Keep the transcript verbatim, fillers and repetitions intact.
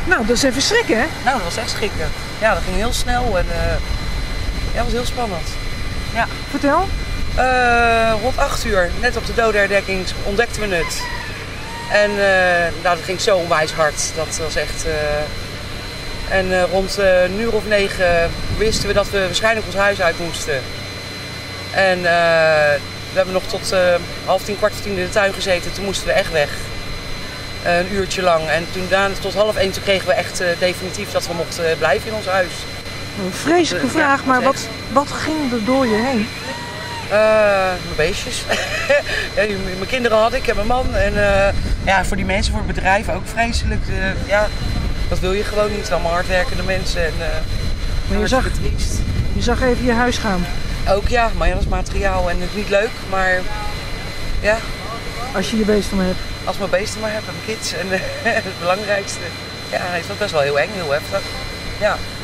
Nou, dat is even schrikken, hè? Nou, dat was echt schrikken. Ja, dat ging heel snel en uh, ja, dat was heel spannend. Ja. Vertel. Uh, rond acht uur, net op de dodenherdenking, ontdekten we het. En uh, nou, dat ging zo onwijs hard. Dat was echt... Uh... En uh, rond uh, een uur of negen wisten we dat we waarschijnlijk ons huis uit moesten. En uh, we hebben nog tot uh, half tien, kwart voor tien in de tuin gezeten. Toen moesten we echt weg. Uh, een uurtje lang. En toen daarna tot half één toen kregen we echt uh, definitief dat we mochten uh, blijven in ons huis. Een vreselijke dat, vraag, ja, maar wat, echt... wat ging er door je heen? Uh, mijn beestjes. Ja, mijn kinderen had ik en mijn man. En uh, ja, voor die mensen, voor het bedrijf ook vreselijk. Uh, ja, dat wil je gewoon niet. Allemaal hardwerkende mensen. En, uh, maar je zag, triest. je zag even je huis gaan. Ook ja, maar ja, dat is materiaal en het is niet leuk. Maar ja. Als je je beesten maar hebt. Als mijn beesten maar heb en mijn kids. En uh, het belangrijkste. Ja, is dat best wel heel eng, heel heftig. Ja.